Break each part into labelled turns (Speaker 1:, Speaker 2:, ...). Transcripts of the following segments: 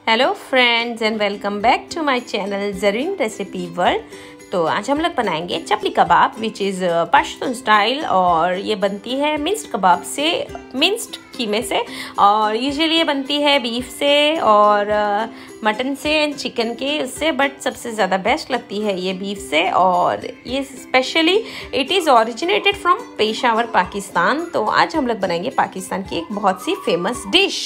Speaker 1: Hello friends and welcome back to my channel Zareen recipe world. तो आज हम लोग बनाएंगे chapli kabab which is Pashtun style, और ये बनती है मिंस्ड कबाब से, मिंस्ड कीमे से, और यूजुअली ये बनती है बीफ से और मटन से एंड चिकन के उससे, बट सबसे ज़्यादा बेस्ट लगती है ये बीफ से। और ये specially it is originated from Peshawar Pakistan. तो आज हम लोग बनाएंगे पाकिस्तान की एक बहुत सी फेमस डिश।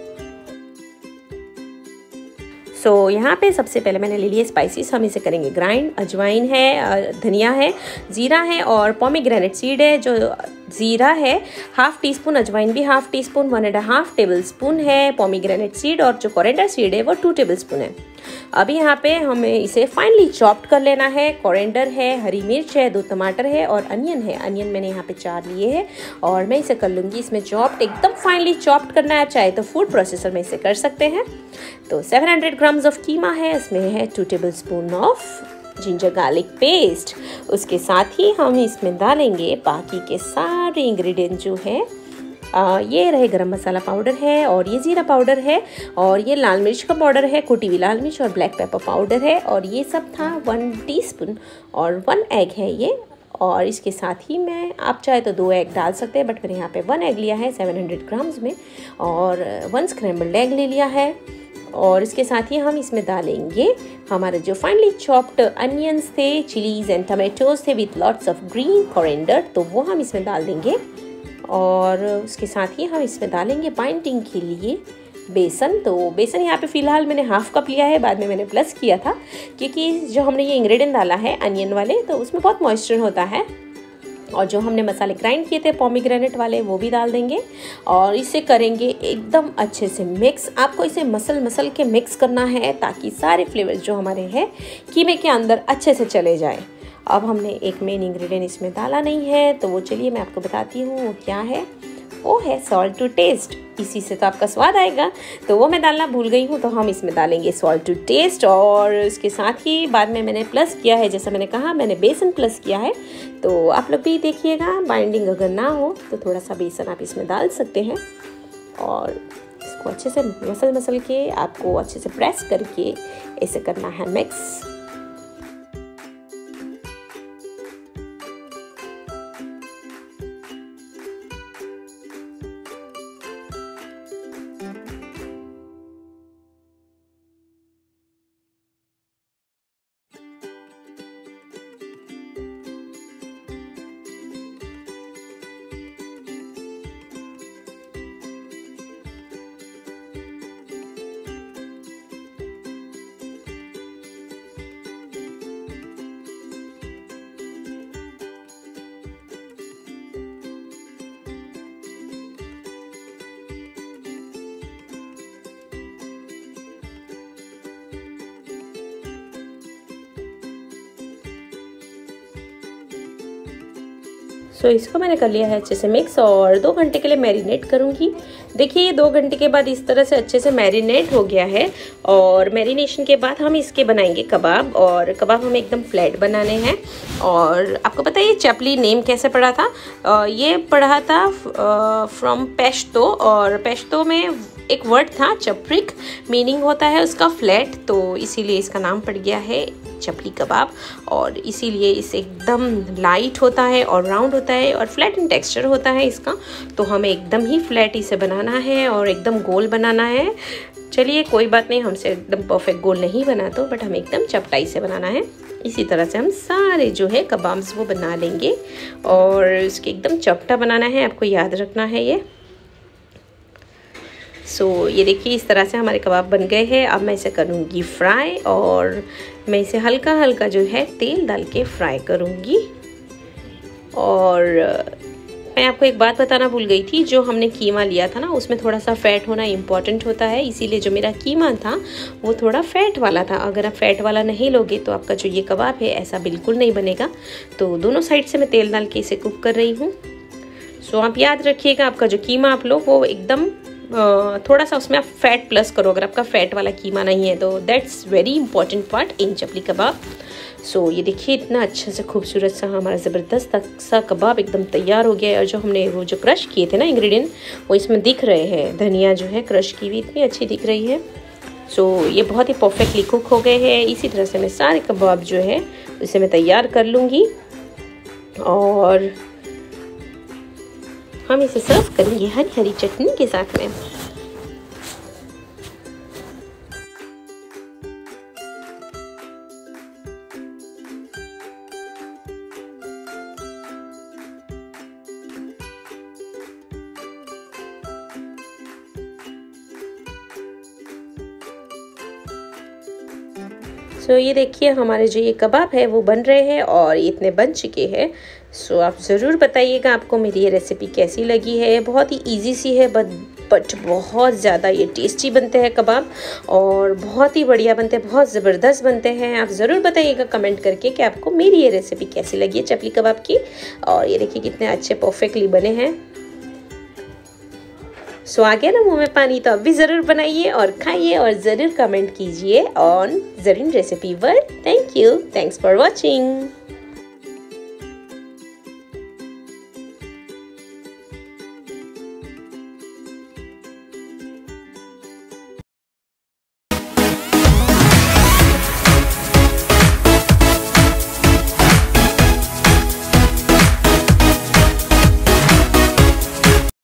Speaker 1: सो यहाँ पे सबसे पहले मैंने ले लिए स्पाइसेस, हम इसे करेंगे ग्राइंड। अजवाइन है, धनिया है, ज़ीरा है और पोमीग्रेनेट सीड है। जो ज़ीरा है हाफ टी स्पून, अजवाइन भी half teaspoon, 1.5 tablespoon है पोमीग्रेनेट सीड, और जो कोरिएंडर सीड है वो 2 टेबल स्पून है। अभी यहाँ पे हमें इसे फाइनली चॉप्ड कर लेना है। कोरिएंडर है, हरी मिर्च है, 2 टमाटर है और अनियन है। अनियन मैंने यहाँ पे 4 लिए हैं और मैं इसे कर लूँगी इसमें चॉप्ड। एकदम फाइनली चॉप्ड करना है, चाहे तो फूड प्रोसेसर में इसे कर सकते हैं। तो 700 ग्राम्स ऑफ कीमा है, इसमें है 2 tablespoon of ginger garlic paste. उसके साथ ही हम इसमें डालेंगे बाकी के सारे इंग्रेडिएंट जो है। ये रहे गरम मसाला पाउडर है, और ये ज़ीरा पाउडर है, और ये लाल मिर्च का पाउडर है, कुटी हुई लाल मिर्च, और ब्लैक पेपर पाउडर है, और ये सब था 1 टीस्पून, और 1 एग है ये। और इसके साथ ही मैं, आप चाहे तो 2 एग डाल सकते हैं, बट मैंने यहाँ पे 1 एग लिया है 700 ग्राम्स में, और 1 स्क्रैम्बल्ड एग ले लिया है। और इसके साथ ही हम इसमें डालेंगे हमारे जो फाइनली चॉप्ड अनियंस थे, चिलीज एंड टमाटोज थे with lots of green coriander, तो वो हम इसमें डाल देंगे। और उसके साथ ही हम इसमें डालेंगे बाइंडिंग के लिए बेसन। तो बेसन यहाँ पे फ़िलहाल मैंने हाफ कप लिया है, बाद में मैंने प्लस किया था, क्योंकि जो हमने ये इंग्रेडिएंट डाला है अनियन वाले, तो उसमें बहुत मॉइस्चर होता है। और जो हमने मसाले ग्राइंड किए थे पोमीग्रेनेट वाले, वो भी डाल देंगे और इसे करेंगे एकदम अच्छे से मिक्स। आपको इसे मसल के मिक्स करना है ताकि सारे फ्लेवर्स जो हमारे हैं कीमे के अंदर अच्छे से चले जाए। अब हमने एक मेन इंग्रेडिएंट इसमें डाला नहीं है, तो वो चलिए मैं आपको बताती हूँ वो क्या है। वो है सॉल्ट टू टेस्ट, इसी से तो आपका स्वाद आएगा, तो वो मैं डालना भूल गई हूँ, तो हम इसमें डालेंगे सॉल्ट टू टेस्ट। और इसके साथ ही बाद में मैंने प्लस किया है, जैसा मैंने कहा मैंने बेसन प्लस किया है, तो आप लोग भी देखिएगा। बाइंडिंग अगर ना हो तो थोड़ा सा बेसन आप इसमें डाल सकते हैं, और इसको अच्छे से मसल के आपको अच्छे से प्रेस करके ऐसे करना है मिक्स। सो इसको मैंने कर लिया है अच्छे से मिक्स, और 2 घंटे के लिए मैरिनेट करूँगी। देखिए 2 घंटे के बाद इस तरह से अच्छे से मैरिनेट हो गया है, और मैरिनेशन के बाद हम इसके बनाएंगे कबाब। और कबाब हमें एकदम फ्लैट बनाने हैं। और आपको पता है ये चपली नेम कैसे पड़ा था? ये पढ़ा था फ्रॉम पेश्तो, और पेश्तो में एक वर्ड था चपरिक, मीनिंग होता है उसका फ्लैट, तो इसीलिए इसका नाम पड़ गया है चपली कबाब। और इसीलिए इसे एकदम लाइट होता है और राउंड होता है और फ्लैट इन टेक्सचर होता है इसका, तो हमें एकदम ही फ्लैट इसे बनाना है और एकदम गोल बनाना है। चलिए कोई बात नहीं, हमसे एकदम परफेक्ट गोल नहीं बना तो, बट हमें एकदम चपटाई से बनाना है। इसी तरह से हम सारे जो है कबाब्स वो बना लेंगे, और इसके एकदम चपटा बनाना है, आपको याद रखना है ये। सो ये देखिए इस तरह से हमारे कबाब बन गए हैं। अब मैं इसे करूँगी फ्राई, और मैं इसे हल्का हल्का जो है तेल डाल के फ्राई करूँगी। और मैं आपको एक बात बताना भूल गई थी, जो हमने कीमा लिया था ना, उसमें थोड़ा सा फैट होना इम्पॉर्टेंट होता है, इसीलिए जो मेरा कीमा था वो थोड़ा फैट वाला था। अगर आप फैट वाला नहीं लोगे तो आपका जो ये कबाब है ऐसा बिल्कुल नहीं बनेगा। तो दोनों साइड से मैं तेल डाल के इसे कुक कर रही हूँ। सो आप याद रखिएगा, आपका जो कीमा आप लो वो एकदम थोड़ा सा उसमें आप फैट प्लस करो, अगर आपका फैट वाला कीमा नहीं है तो that's very important part in chapli kebab. So ये देखिए इतना अच्छा से खूबसूरत सा हमारा ज़बरदस्त सा कबाब एकदम तैयार हो गया है। और जो हमने वो जो क्रश किए थे ना इंग्रेडिएंट, वो इसमें दिख रहे हैं। धनिया जो है क्रश की हुई इतनी अच्छी दिख रही है। सो ये बहुत ही परफेक्टली कुक हो गए हैं। इसी तरह से मैं सारे कबाब जो है उसे मैं तैयार कर लूँगी और हम इसे सर्व करेंगे हरी हरी चटनी के साथ में। सो ये देखिए हमारे जो ये कबाब है वो बन रहे हैं और ये इतने बन चुके हैं। सो आप ज़रूर बताइएगा आपको मेरी ये रेसिपी कैसी लगी है। बहुत ही इजी सी है बट बहुत ज़्यादा ये टेस्टी बनते हैं कबाब और बहुत ही बढ़िया बनते हैं, बहुत ज़बरदस्त बनते हैं। आप ज़रूर बताइएगा कमेंट करके कि आपको मेरी ये रेसिपी कैसी लगी है चपली कबाब की। और ये देखिए कितने अच्छे परफेक्टली बने हैं। सो आ गया ना मुँह में पानी, तो आप भी ज़रूर बनाइए और खाइए और ज़रूर कमेंट कीजिए on Zareen recipe world. Thank you, thanks for watching.